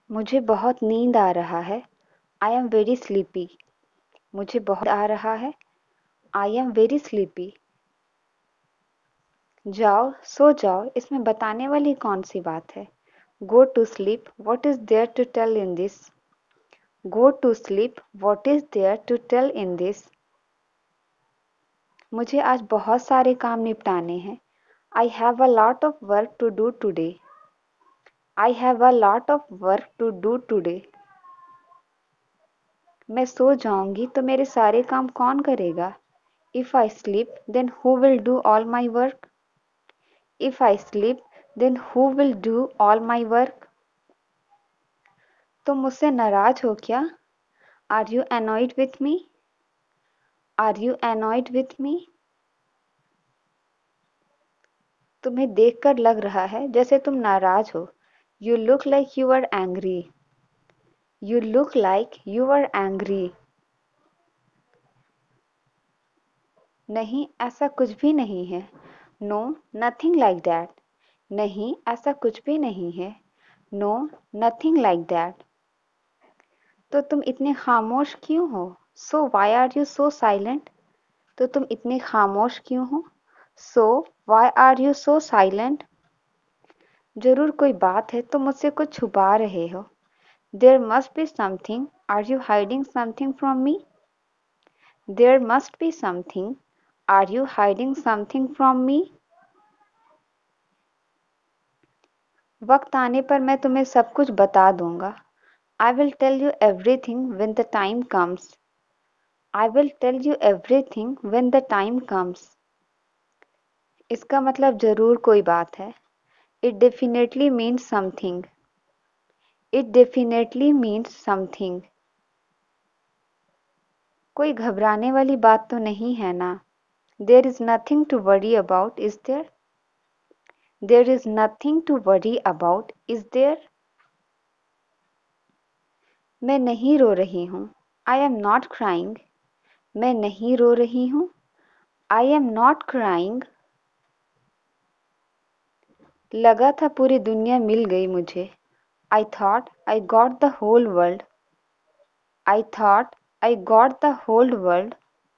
मुझे बहुत नींद आ रहा है। I am very sleepy. मुझे बहुत आ रहा है। I am very sleepy. जाओ सो जाओ, इसमें बताने वाली कौन सी बात है। Go to sleep, what is there to tell in this. Go to sleep, what is there to tell in this. मुझे आज बहुत सारे काम निपटाने हैं। I have a lot of work to do today. I have a lot of work to do today. मैं सो जाऊंगी तो मेरे सारे काम कौन करेगा। If I sleep, then who will do all my work? If I sleep, then who will do all my work? तुम मुझसे नाराज हो क्या? Are you annoyed with me? Are you annoyed with me? तुम्हें देखकर लग रहा है जैसे तुम नाराज हो। You look like you are angry. You look like you are angry. नहीं, ऐसा कुछ भी नहीं है। No, nothing like that. नहीं, ऐसा कुछ भी नहीं है। No, nothing like that. तो तुम इतने खामोश क्यों हो? So why are you so silent? तो तुम इतने खामोश क्यों हो? So why are you so silent? जरूर कोई बात है, तुम मुझसे कुछ छुपा रहे हो। There must be something, are you hiding something from me? There must be something, are you hiding something from me? वक्त आने पर मैं तुम्हें सब कुछ बता दूंगा। I will tell you everything when the time comes. I will tell you everything when the time comes. इसका मतलब जरूर कोई बात है। It definitely means something. It definitely means something. कोई घबराने वाली बात तो नहीं है ना? There is nothing to worry about, is there? There is nothing to worry about, is there? मैं नहीं रो रही हूँ। I am not crying. मैं नहीं रो रही हूँ। I am not crying. लगा था पूरी दुनिया मिल गई मुझे। I thought I got the whole world. I thought I got the whole world.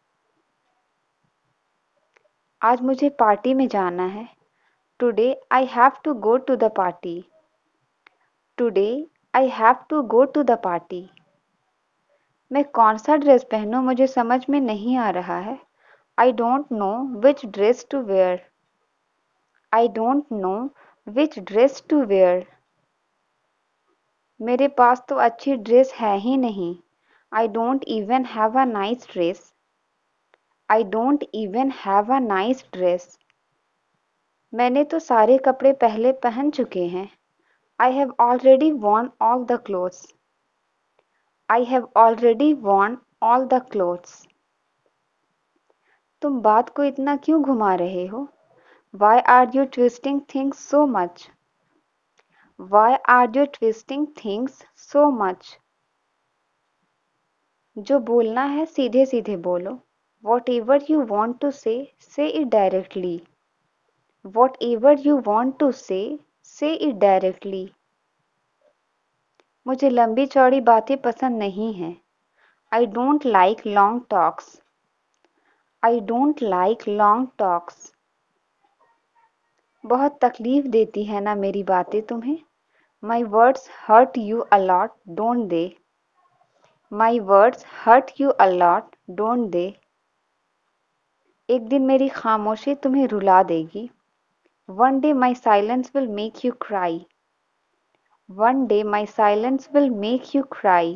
आज मुझे पार्टी में जाना है। Today I have to go to the party. Today I have to go to the party. मैं कौन सा dress पहनूं मुझे समझ में नहीं आ रहा है। I don't know which dress to wear. I don't know which dress to wear. मेरे पास तो अच्छी ड्रेस है ही नहीं। I don't even have a nice dress. I don't even have a nice dress. मैंने तो सारे कपड़े पहले पहन चुके हैं। I have already worn all the clothes. I have already worn all the clothes. तुम बात को इतना क्यों घुमा रहे हो? Why are you twisting things so much? Why are you twisting things so much? जो बोलना है सीधे सीधे बोलो। Whatever you want to say, say it directly. Whatever you want to say it directly. मुझे लंबी चौड़ी बातें पसंद नहीं हैं। I don't like long talks. I don't like long talks. बहुत तकलीफ देती है ना मेरी बातें तुम्हें। My words hurt you a lot, don't they? My words hurt you a lot, don't they? एक दिन मेरी खामोशी तुम्हें रुला देगी। One day my silence will make you cry. One day my silence will make you cry.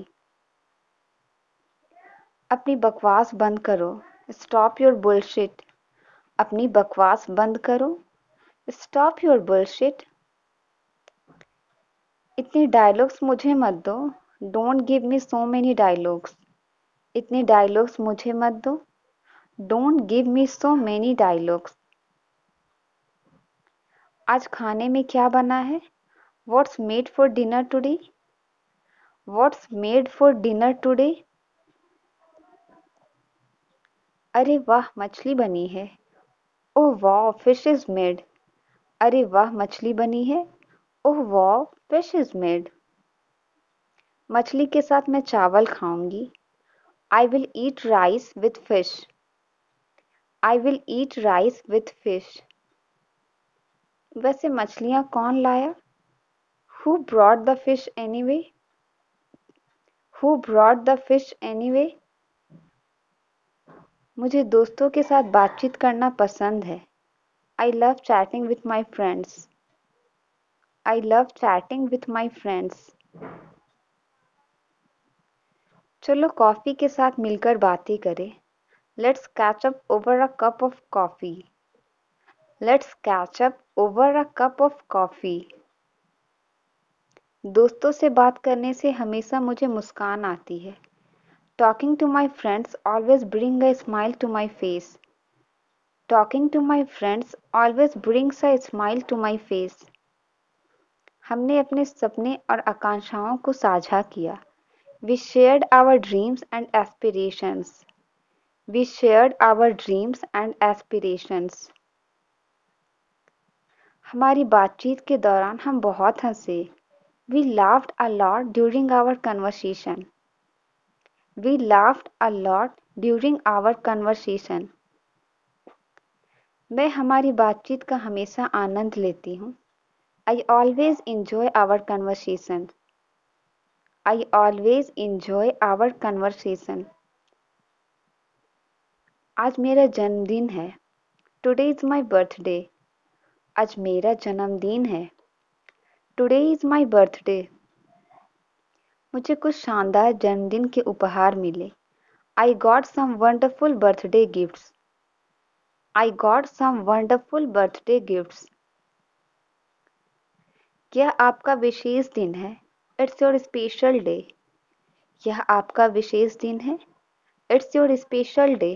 अपनी बकवास बंद करो। Stop your bullshit. अपनी बकवास बंद करो। Stop your bullshit. इतने डायलॉग्स मुझे मत दो। Don't give me so many dialogues. इतने डायलॉग्स मुझे मत दो। Don't give me so many dialogues. आज खाने में क्या बना है? What's made for dinner today? What's made for dinner today? अरे वाह मछली बनी है। Oh wow, fish is made. अरे वाह मछली बनी है। Oh wow, fish is made. मछली के साथ मैं चावल खाऊंगी। I will eat rice with fish. I will eat rice with fish. वैसे मछलियाँ कौन लाया? Who brought the fish anyway? Who brought the fish anyway? मुझे दोस्तों के साथ बातचीत करना पसंद है। I love chatting with my friends. I love chatting with my friends. चलो कॉफी के साथ मिलकर बातें करें। Let's catch up over a cup of coffee. Let's catch up over a cup of coffee. दोस्तों से बात करने से हमेशा मुझे मुस्कान आती है। Talking to my friends always brings a smile to my face. Talking to my friends always brings a smile to my face. हमने अपने सपने और आकांक्षाओं को साझा किया। We shared our dreams and aspirations. We shared our dreams and aspirations. हमारी बातचीत के दौरान हम बहुत हंसे। We laughed a lot during our conversation. We laughed a lot during our conversation. मैं हमारी बातचीत का हमेशा आनंद लेती हूँ। I always enjoy our conversation. I always enjoy our conversation. आज मेरा जन्मदिन है। Today is my birthday. आज मेरा जन्मदिन है। Today is my birthday. मुझे कुछ शानदार जन्मदिन के उपहार मिले। I got some wonderful birthday gifts. I got some wonderful birthday gifts. यह आपका विशेष दिन है। It's your special day. यह आपका विशेष दिन है। It's your special day.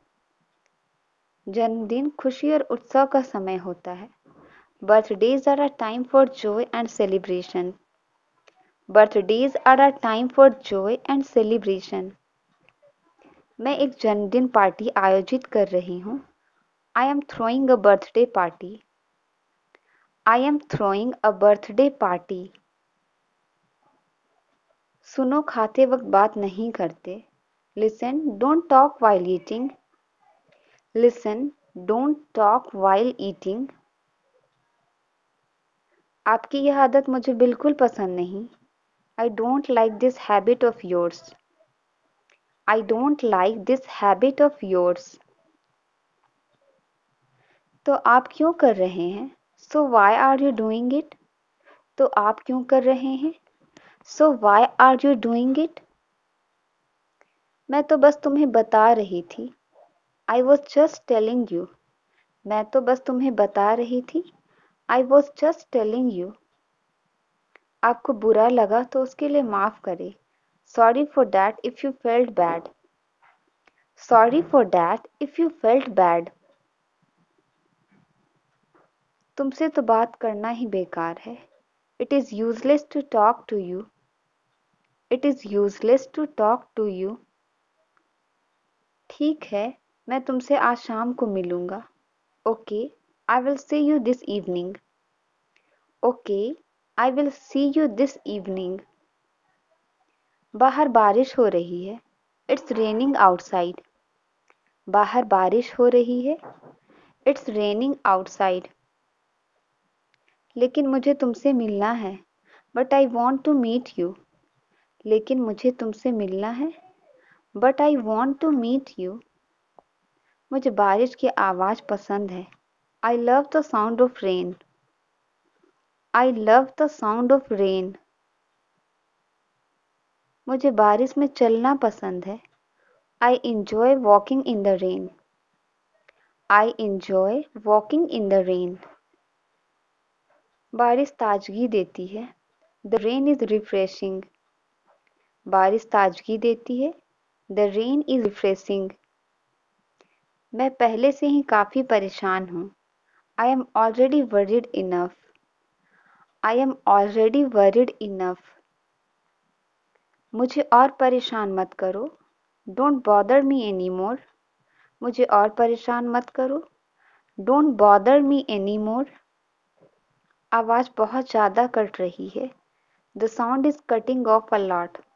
जन्मदिन खुशी और उत्सव का समय होता है। Birthdays are a time for joy and celebration. Birthdays are a time for joy and celebration. मैं एक जन्मदिन पार्टी आयोजित कर रही हूँ। I am throwing a birthday party. I am throwing a birthday party. सुनो खाते वक्त बात नहीं करते। Listen, don't talk while eating. Listen, don't talk while eating. आपकी यह आदत मुझे बिल्कुल पसंद नहीं। I don't like this habit of yours. I don't like this habit of yours. तो आप क्यों कर रहे हैं? So why are you doing it? तो आप क्यों कर रहे हैं? So why are you doing it? मैं तो बस तुम्हें बता रही थी। I was just telling you. मैं तो बस तुम्हें बता रही थी। I was just telling you. आपको बुरा लगा तो उसके लिए माफ़ करें। Sorry for that if you felt bad. Sorry for that if you felt bad. तुमसे तो बात करना ही बेकार है। It is useless to talk to you. It is useless to talk to you. ठीक है, मैं तुमसे आज शाम को मिलूँगा। Okay, I will see you this evening. Okay, I will see you this evening. बाहर बारिश हो रही है। It's raining outside. बाहर बारिश हो रही है। It's raining outside. लेकिन मुझे तुमसे मिलना है। But I want to meet you. लेकिन मुझे तुमसे मिलना है। But I want to meet you. मुझे बारिश की आवाज़ पसंद है। I love the sound of rain. I love the sound of rain. मुझे बारिश में चलना पसंद है। I enjoy walking in the rain. I enjoy walking in the rain. बारिश ताजगी देती है। The rain is refreshing. बारिश ताजगी देती है। The rain is refreshing. मैं पहले से ही काफ़ी परेशान हूँ। I am already worried enough. I am already worried enough. मुझे और परेशान मत करो। Don't bother me anymore. मुझे और परेशान मत करो। Don't bother me anymore. आवाज़ बहुत ज़्यादा कट रही है। The sound is cutting off a lot.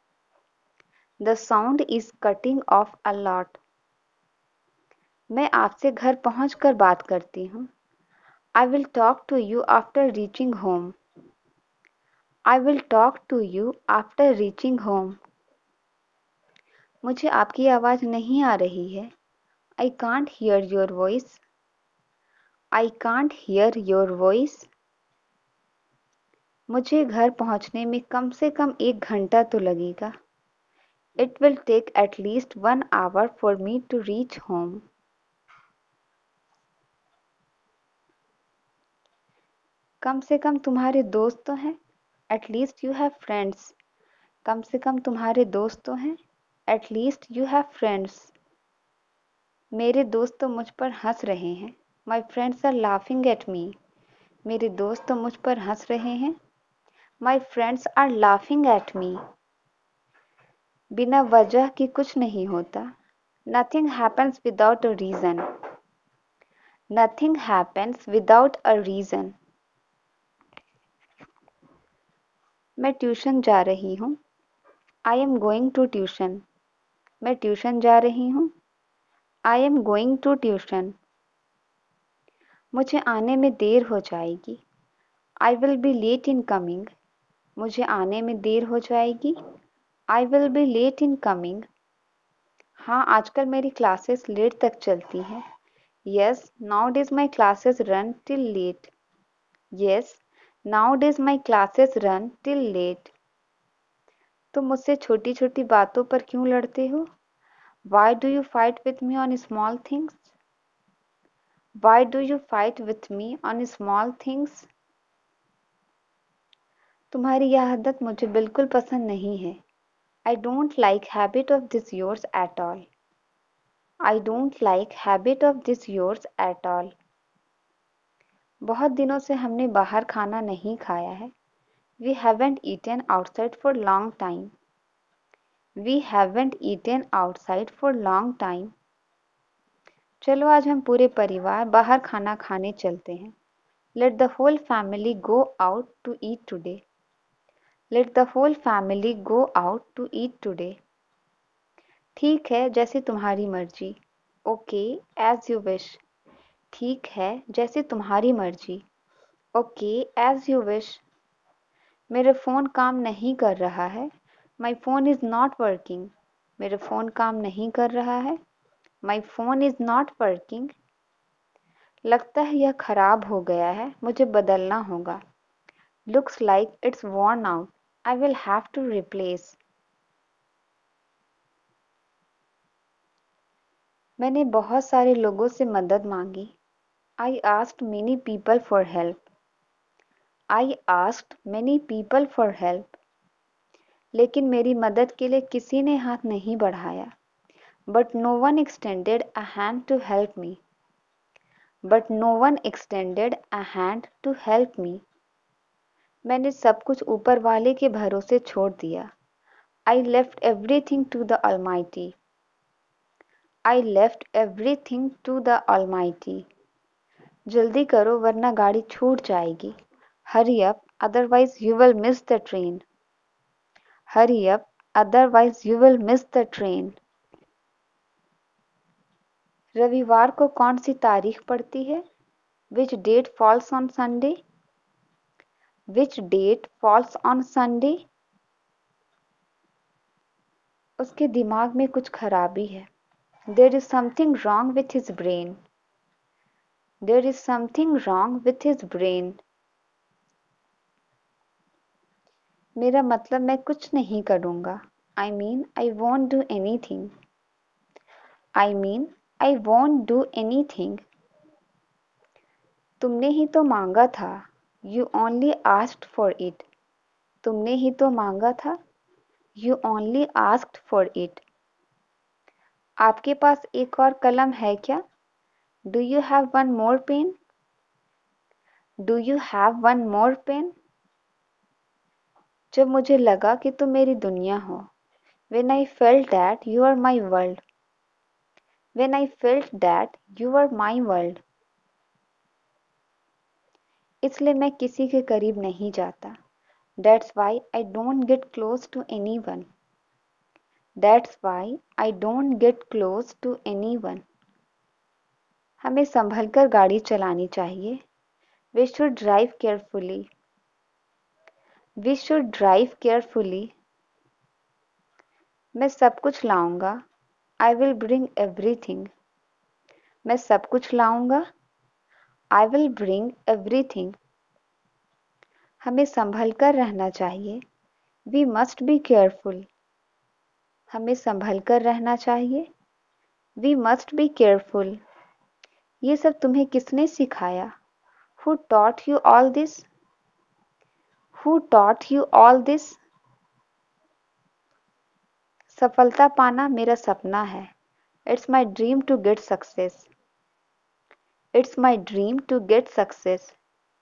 The sound is cutting off a lot. मैं आपसे घर पहुंचकर बात करती हूँ. I will talk to you after reaching home. I will talk to you after reaching home. मुझे आपकी आवाज़ नहीं आ रही है. I can't hear your voice. I can't hear your voice. मुझे घर पहुंचने में कम से कम 1 घंटा तो लगेगा. It will take at least 1 hour for me to reach home. कम से कम तुम्हारे दोस्त तो हैं. At least you have friends. कम से कम तुम्हारे दोस्त तो हैं. At least you have friends. मेरे दोस्त तो मुझ पर हंस रहे हैं. My friends are laughing at me. मेरे दोस्त तो मुझ पर हंस रहे हैं. My friends are laughing at me. बिना वजह के कुछ नहीं होता. Nothing happens without a reason. Nothing happens without a reason. मैं ट्यूशन जा रही हूँ. I am going to tuition. मैं ट्यूशन जा रही हूँ. I am going to tuition. मुझे आने में देर हो जाएगी. I will be late in coming. मुझे आने में देर हो जाएगी. I will be late in coming. हाँ, आजकल मेरी क्लासेस लेट तक चलती हैं. Yes, nowadays my classes run till late. Yes, nowadays my classes run till late. तुम मुझसे छोटी छोटी बातों पर क्यों लड़ते हो? Why do you fight with me on small things? Why do you fight with me on small things? तुम्हारी यह आदत मुझे बिल्कुल पसंद नहीं है. I don't like habit of this yours at all. I don't like habit of this yours at all. बहुत दिनों से हमने बाहर खाना नहीं खाया है. We haven't eaten outside for long time. We haven't eaten outside for long time. चलो आज हम पूरे परिवार बाहर खाना खाने चलते हैं. Let the whole family go out to eat today. Let the whole family go out to eat today. ठीक है, जैसे तुम्हारी मर्जी. Okay, as you wish. ठीक है, जैसे तुम्हारी मर्जी. Okay, as you wish. मेरा फ़ोन काम नहीं कर रहा है. My phone is not working. मेरा फ़ोन काम नहीं कर रहा है. My phone is not working. लगता है यह खराब हो गया है. मुझे बदलना होगा. Looks like it's worn out. I will have to replace. मैंने बहुत सारे लोगों से मदद मांगी. I asked many people for help. I asked many people for help. लेकिन मेरी मदद के लिए किसी ने हाथ नहीं बढ़ाया. But no one extended a hand to help me. But no one extended a hand to help me. मैंने सब कुछ ऊपर वाले के भरोसे छोड़ दिया. I left everything to the Almighty. I left everything to the Almighty. जल्दी करो वरना गाड़ी छूट जाएगी. Hurry up, otherwise you will miss the train. Hurry up, otherwise you will miss the train. रविवार को कौन सी तारीख पड़ती है? Which date falls on Sunday? Which date falls on Sunday? उसके दिमाग में कुछ खराबी है. There is something wrong with his brain. There is something wrong with his brain. मेरा मतलब मैं कुछ नहीं करूँगा. I mean, I won't do anything. I mean, I won't do anything. तुमने ही तो मांगा था. You only asked for it. तुमने ही तो मांगा था. You only asked for it. आपके पास एक और कलम है क्या? Do you have one more pen? Do you have one more pen? जब मुझे लगा कि तुम मेरी दुनिया हो. When I felt that you are my world. When I felt that you are my world. इसलिए मैं किसी के करीब नहीं जाता. That's why I don't get close to anyone. That's why I don't get close to anyone. हमें संभल कर गाड़ी चलानी चाहिए. We should drive carefully. We should drive carefully. मैं सब कुछ लाऊंगा. I will bring everything. मैं सब कुछ लाऊंगा. I will bring everything. हमें संभल कर रहना चाहिए. We must be careful. हमें संभल कर रहना चाहिए. We must be careful. ये सब तुम्हें किसने सिखाया? Who taught you all this? Who taught you all this? सफलता पाना मेरा सपना है. It's my dream to get success. It's my dream to get success.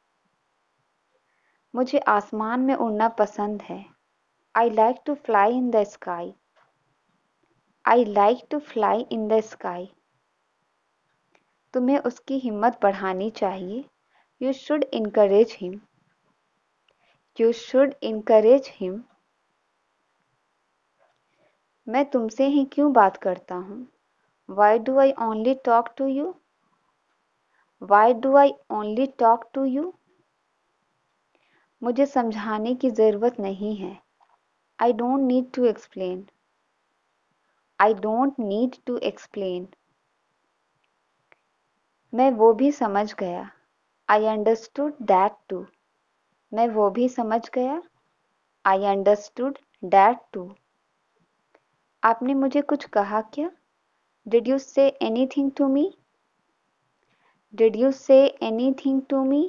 मुझे आसमान में उड़ना पसंद है. I like to fly in the sky. I like to fly in the sky. तुम्हें उसकी हिम्मत बढ़ानी चाहिए. You should encourage him. You should encourage him. मैं तुमसे ही क्यों बात करता हूँ? Why do I only talk to you? Why do I only talk to you? मुझे समझाने की ज़रूरत नहीं है. I don't need to explain. I don't need to explain. मैं वो भी समझ गया. I understood that too. मैं वो भी समझ गया. I understood that too. आपने मुझे कुछ कहा क्या? Did you say anything to me? Did you say anything to me?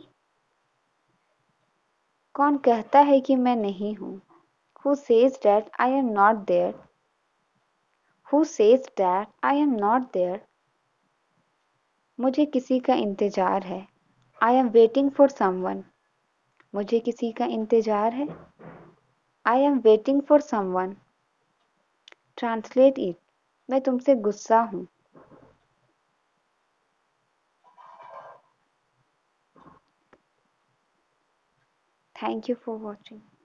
कौन कहता है कि मैं नहीं हूँ? Who says that I am not there? Who says that I am not there? मुझे किसी का इंतज़ार है. I am waiting for someone. मुझे किसी का इंतज़ार है. I am waiting for someone. Translate it. मैं तुमसे गुस्सा हूँ. Thank you for watching.